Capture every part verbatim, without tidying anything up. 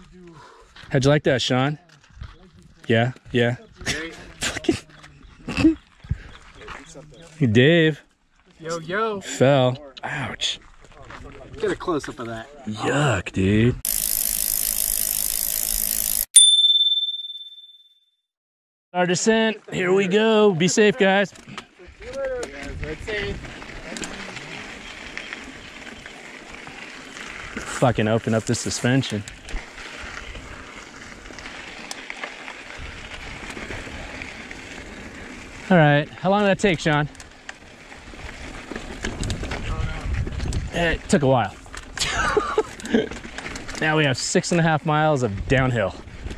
How'd you like that, Sean? Yeah, yeah. Hey, Dave. Yo, yo. Fell. Ouch. Get a close up of that. Yuck, dude. Our descent. Here we go. Be safe, guys. Fucking open up the suspension. All right. How long did that take, Sean? It took a while. Now we have six and a half miles of downhill.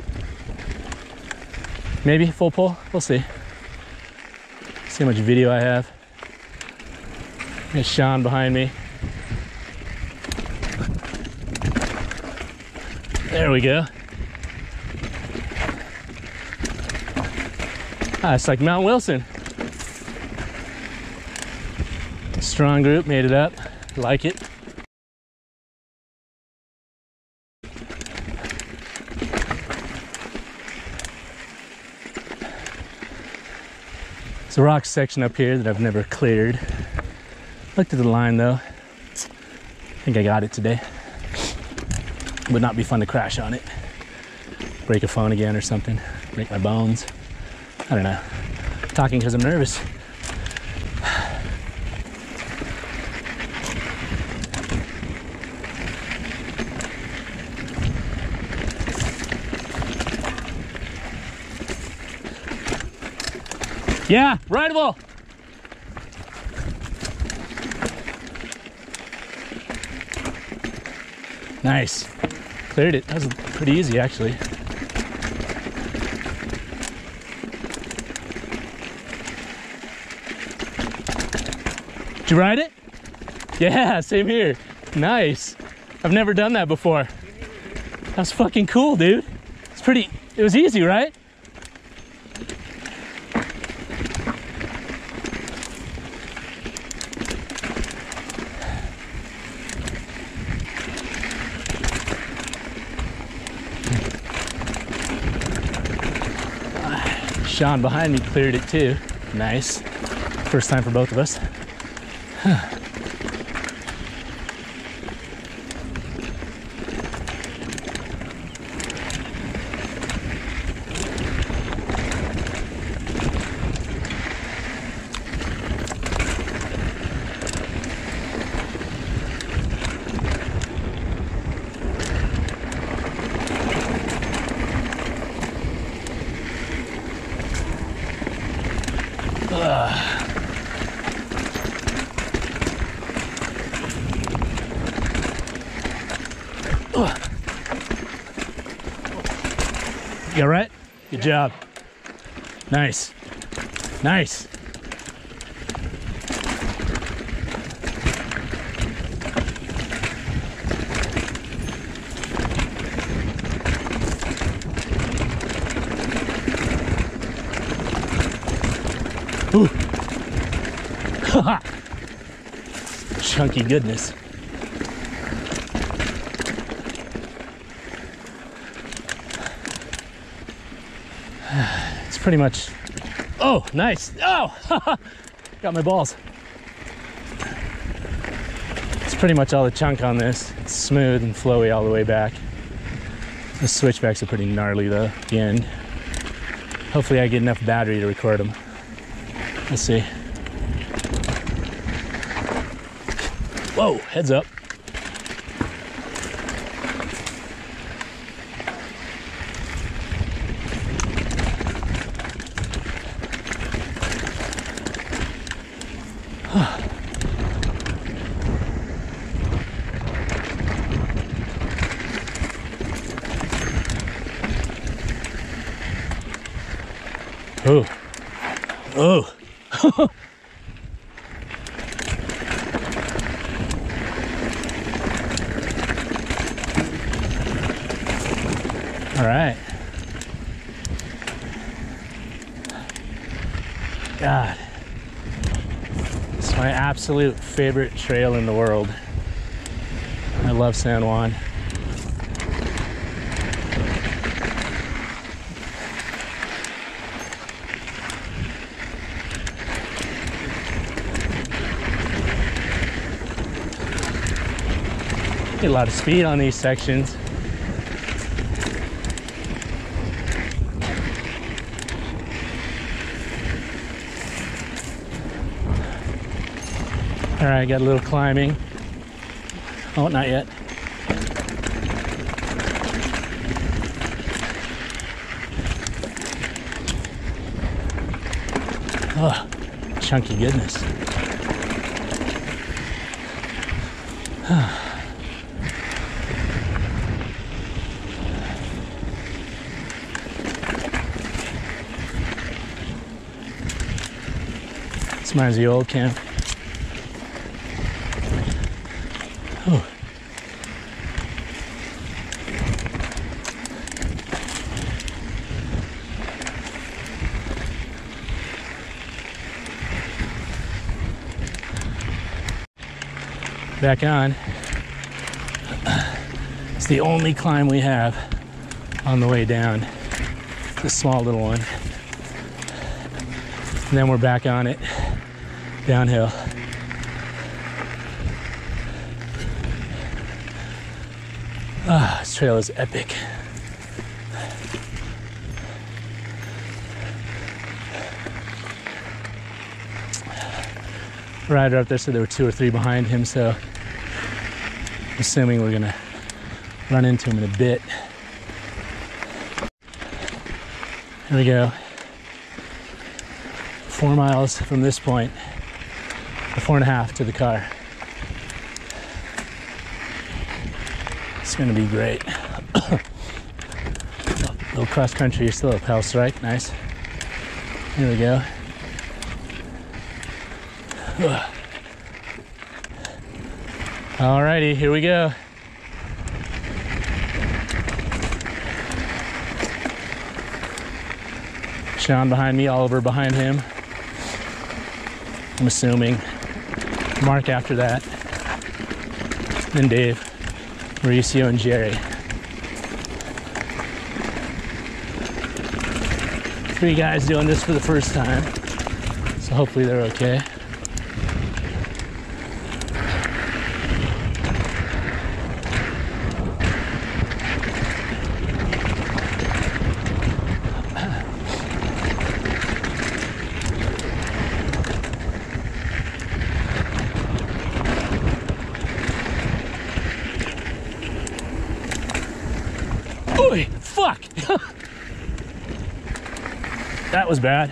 Maybe full pull, we'll see. See how much video I have. There's Sean behind me. There we go. Ah, it's like Mount Wilson. Strong group, made it up. Like it. There's a rock section up here that I've never cleared. Looked at the line though. I think I got it today. Would not be fun to crash on it. Break a phone again or something. Break my bones. I don't know. Talking because I'm nervous. Yeah, rideable. Nice. Cleared it. That was pretty easy, actually. Did you ride it? Yeah, same here. Nice. I've never done that before. That's fucking cool, dude. It's pretty, it was easy, right? Sean behind me cleared it too. Nice. First time for both of us. Huh. You all right? Good job. Nice. Nice. Ooh. Chunky goodness. It's pretty much, oh, nice. Oh, got my balls. It's pretty much all the chunk on this. It's smooth and flowy all the way back. The switchbacks are pretty gnarly though, at the end. Hopefully I get enough battery to record them. Let's see. Whoa, heads up. Oh, oh. All right. God, it's my absolute favorite trail in the world. I love San Juan. a lot of speed on these sections. All right, got a little climbing. Oh, not yet. Oh, chunky goodness. This reminds me of the old camp. Oh. Back on. It's the only climb we have on the way down. It's a small little one. And then we're back on it, downhill. Ah, this trail is epic. Rider up there said there were two or three behind him, so I'm assuming we're gonna run into him in a bit. Here we go. Four miles from this point, or four and a half to the car. It's gonna be great. A little cross country, you're still up house, right? Nice. Here we go. Alrighty, here we go. Sean behind me, Oliver behind him. I'm assuming. Mark after that. Then Dave, Mauricio, and Jerry. Three guys doing this for the first time, so hopefully they're okay. Oy, fuck! That was bad.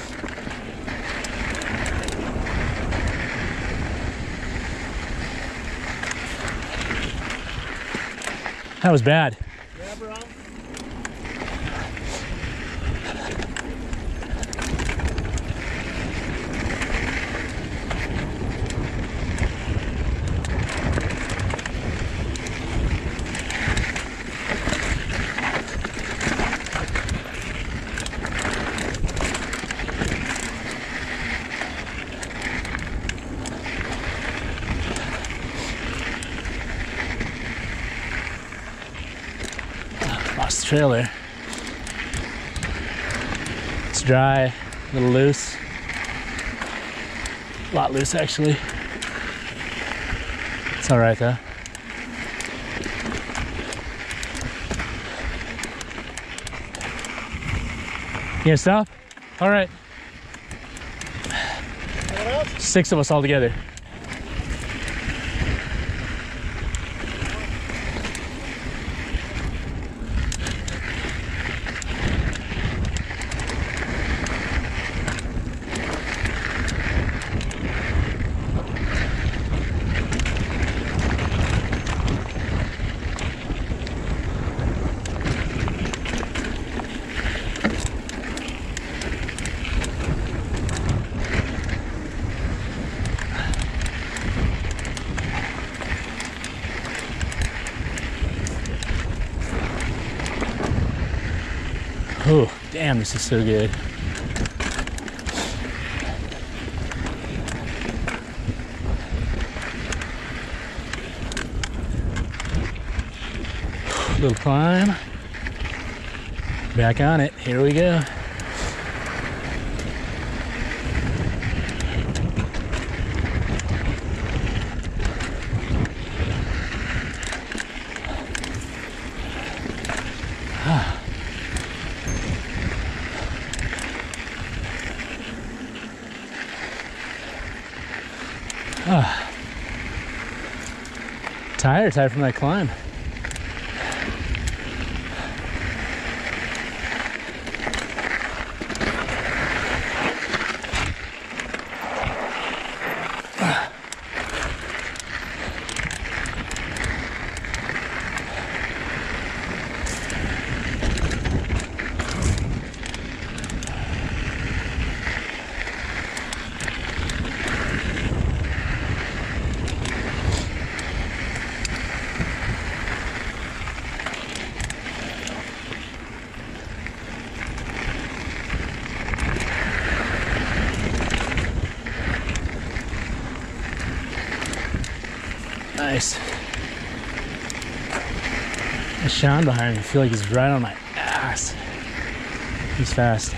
That was bad. Yeah, bro. Lost the trailer. It's dry, a little loose. A lot loose, actually. It's all right, though. You gonna stop? All right. Six of us all together. Oh, damn, this is so good. Little climb. Back on it. Here we go. tired, tired from that climb. Nice. The Sean behind me, I feel like he's right on my ass. He's fast.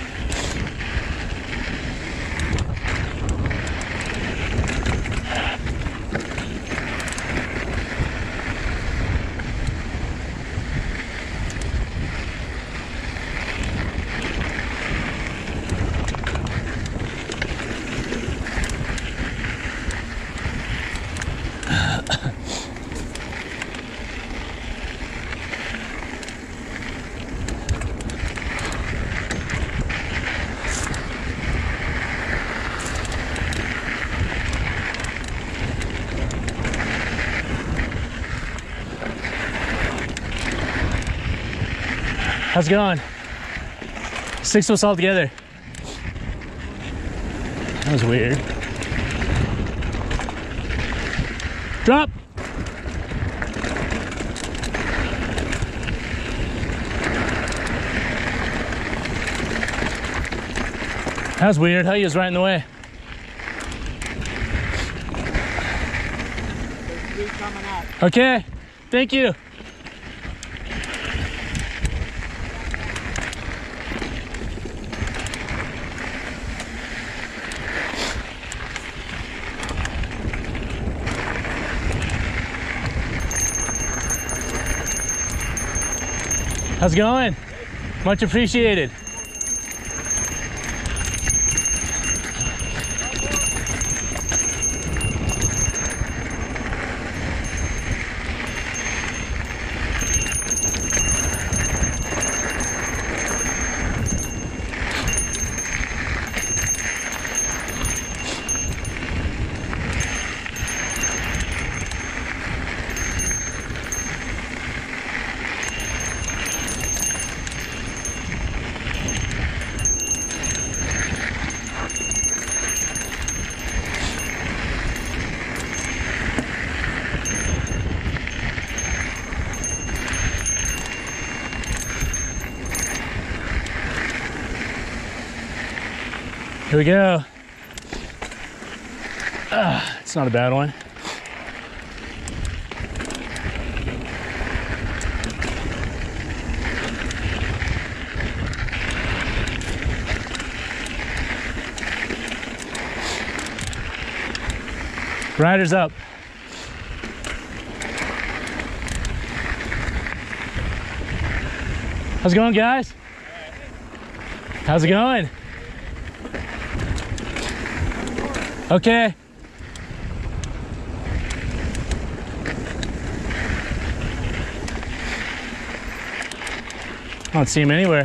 How's it going? Six of us all together. That was weird. Drop! That was weird. How he was right in the way. Okay, thank you. How's it going? Much appreciated. Here we go. Ah, it's not a bad one. Riders up. How's it going, guys? How's it going? Okay. I don't see him anywhere.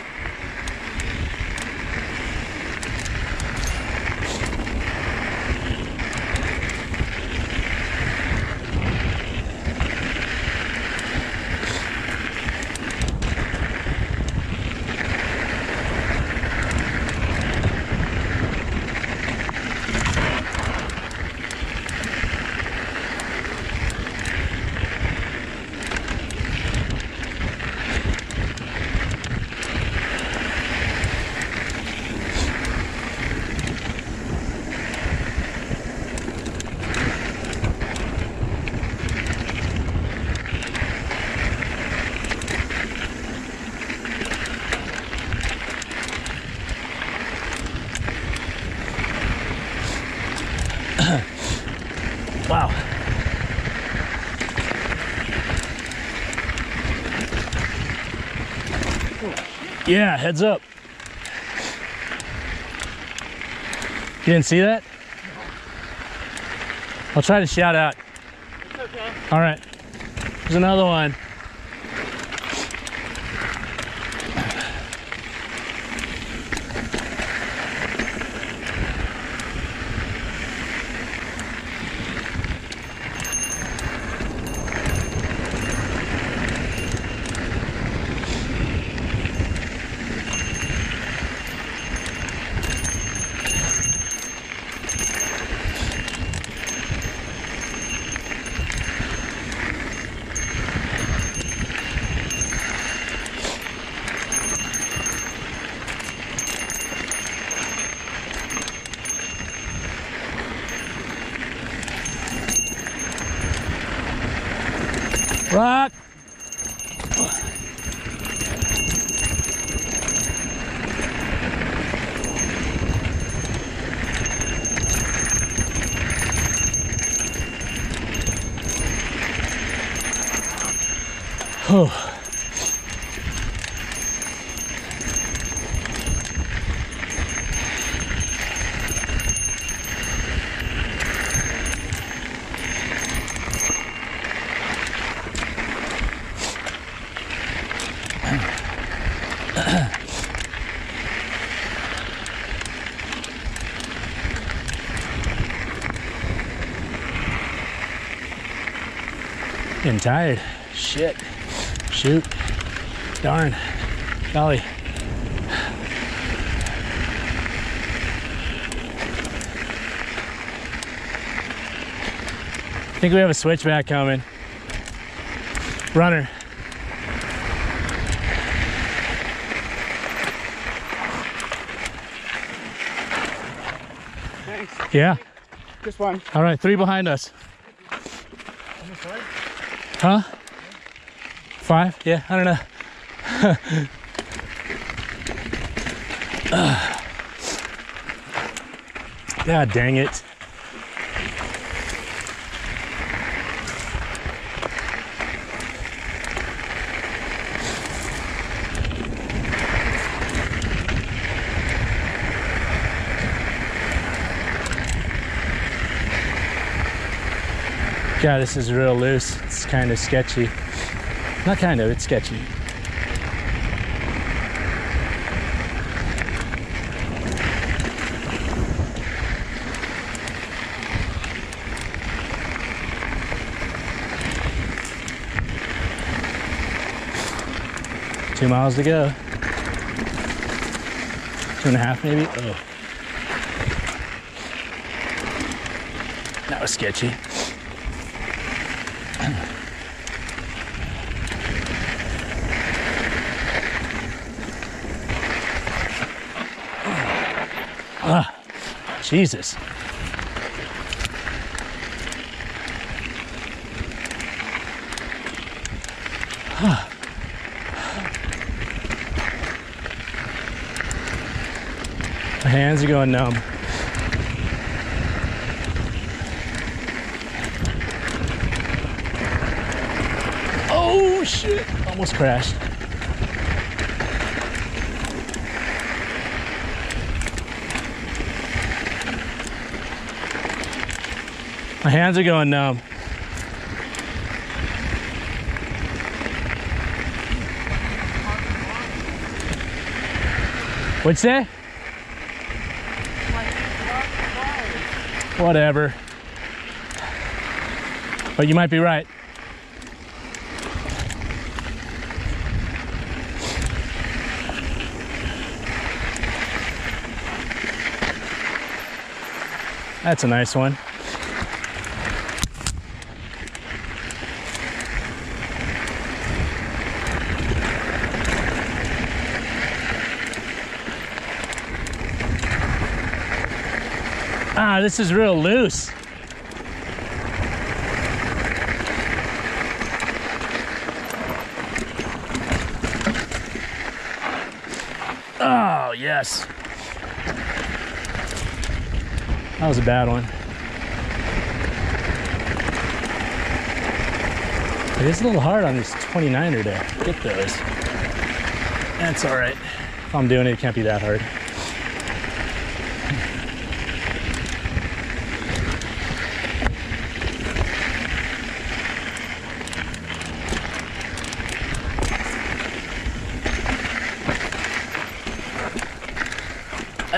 Wow. Yeah, heads up. You didn't see that? I'll try to shout out. It's okay. All right. There's another one. Rock. Oh. Getting tired. Shit. Shoot. Darn. Golly. I think we have a switchback coming. Runner. Thanks. Yeah. Just one. All right, three behind us. Huh? Five? Yeah, I don't know. God dang it. God, this is real loose. It's kind of sketchy. Not kind of, it's sketchy. Two miles to go. Two and a half maybe. Oh. That was sketchy. Ah, Jesus. Ah. My hands are going numb. Oh shit, almost crashed. My hands are going numb. What'd you say? Whatever. But you might be right. That's a nice one. Ah, this is real loose. Oh, yes. That was a bad one. It is a little hard on this twenty-niner to get those. That's all right. If I'm doing it, it can't be that hard.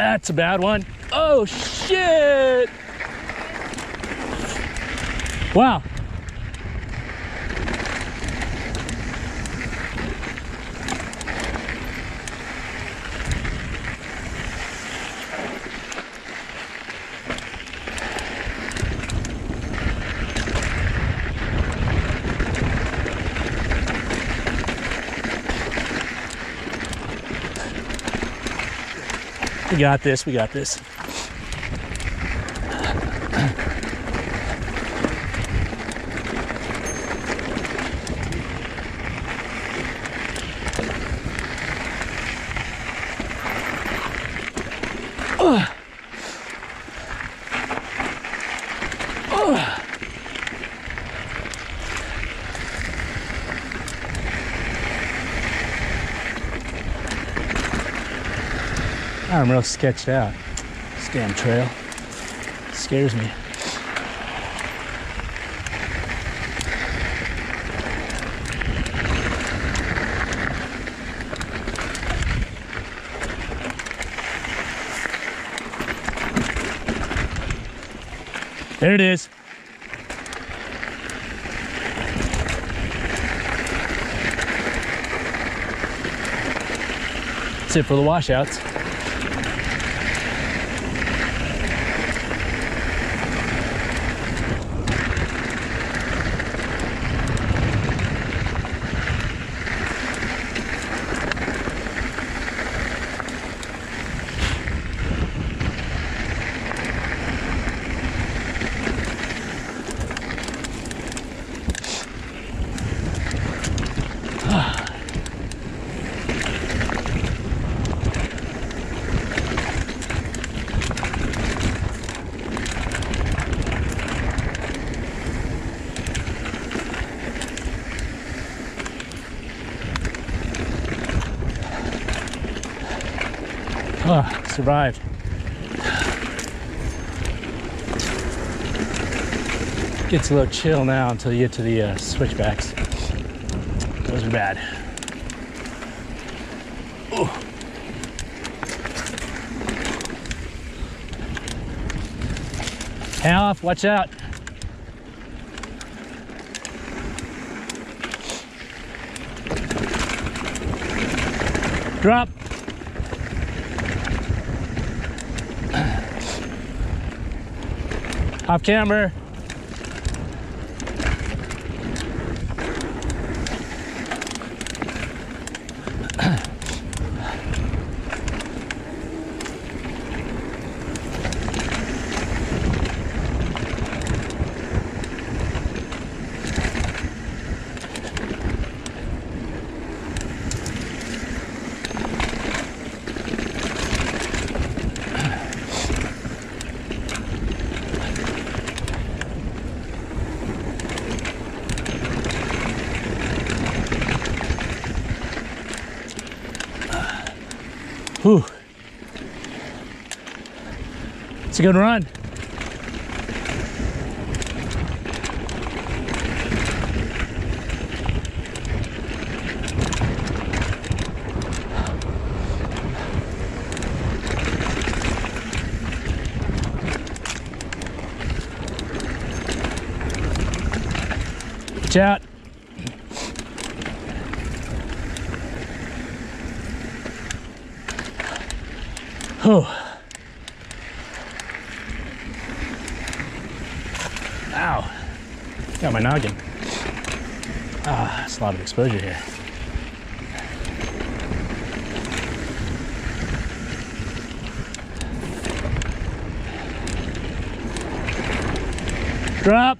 That's a bad one. Oh, shit. Wow. We got this, we got this. Uh. Uh. I'm real sketched out. This damn trail scares me. There it is. That's it for the washouts. Oh, survived. Gets a little chill now until you get to the uh, switchbacks. Those are bad. Ooh. Hand off, watch out. Drop. Off camber. Whew. It's a good run. Watch out. Oh. Ow. Got my noggin. Ah, that's a lot of exposure here. Drop.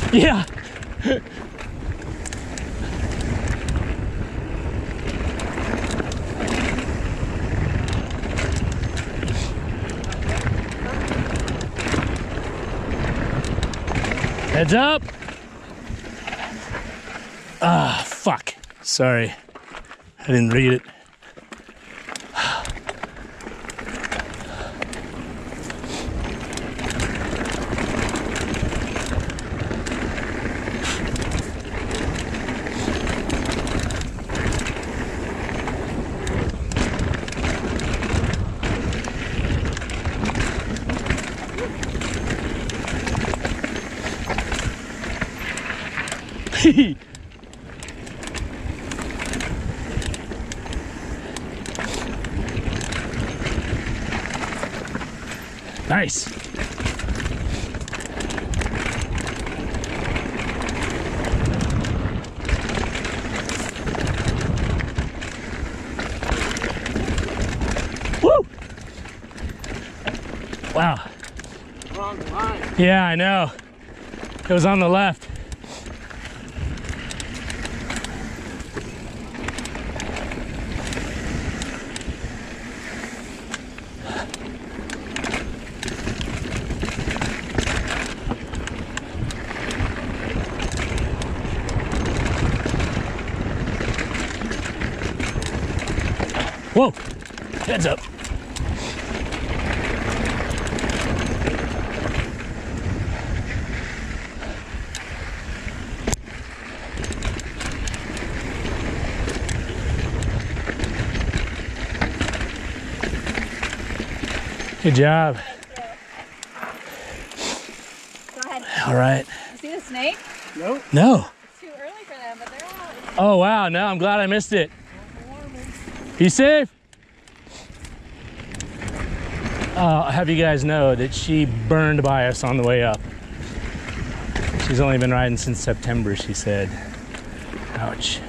Yeah. Heads up. Ah, fuck. Sorry. I didn't read it. Nice. Woo! Wow. Wrong line. Yeah, I know. It was on the left. Whoa, heads up. Good job. Go ahead. All right. You see the snake? Nope. No. It's too early for them, but they're out. Oh, wow. No, I'm glad I missed it. Be safe. Uh, I'll have you guys know that she burned by us on the way up. She's only been riding since September, she said. Ouch.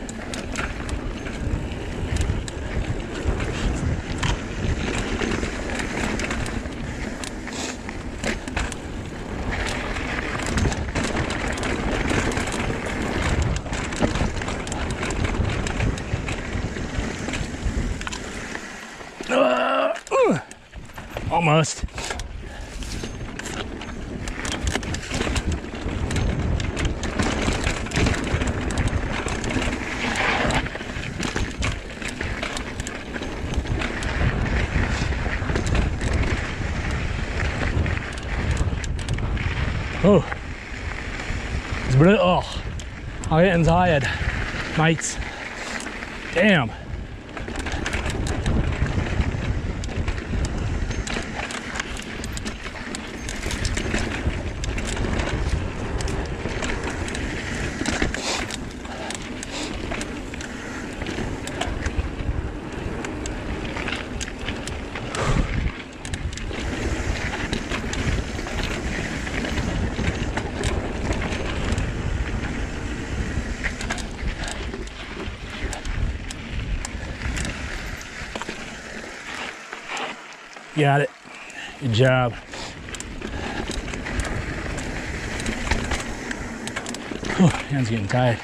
Uh, uh, almost. Oh, it's brutal. Oh, I'm getting tired, mates. Damn. Got it. Good job. Whew, hand's getting tired.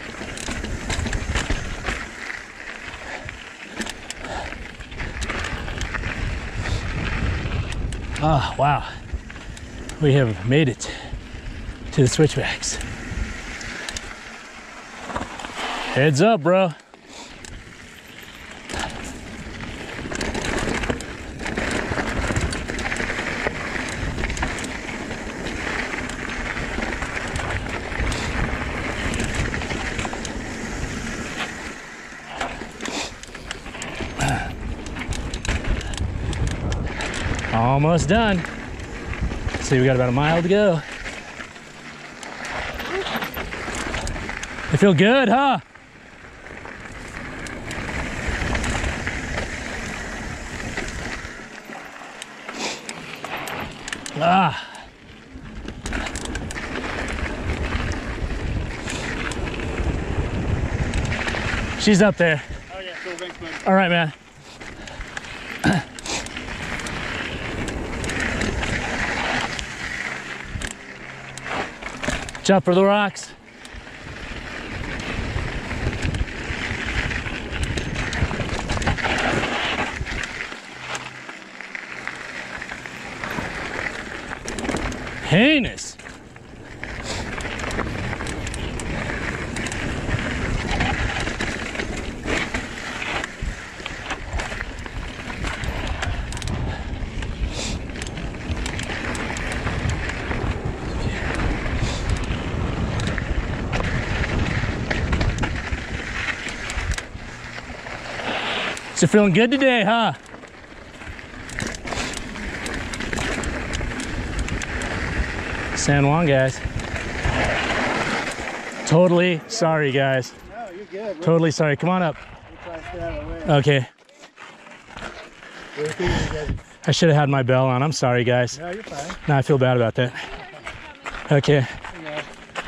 Oh, wow. We have made it to the switchbacks. Heads up, bro. Almost done. See, we got about a mile to go. They feel good, huh? Ah. She's up there. Oh yeah, cool, thanks, man. All right, man. Watch out for the rocks. Heinous. So feeling good today, huh? San Juan, guys. Totally sorry, guys. No, you're good. Bro. Totally sorry. Come on up. We'll try to stay out of the way. Okay. We're thinking, guys. I should have had my bell on. I'm sorry, guys. No, you're fine. No, I feel bad about that. Okay. Yeah.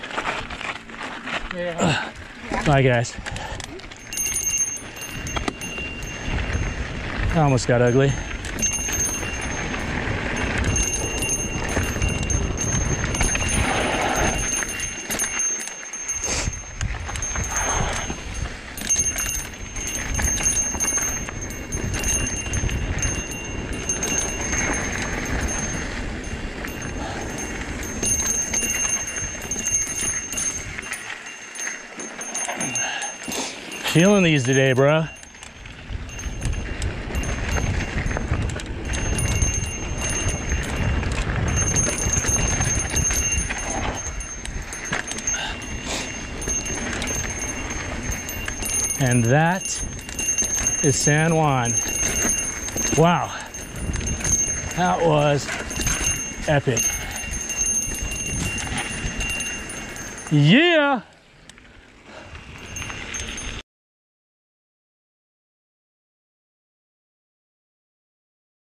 Yeah. Bye, guys. I almost got ugly. Feeling these today, bro. And that is San Juan. Wow. That was epic. Yeah.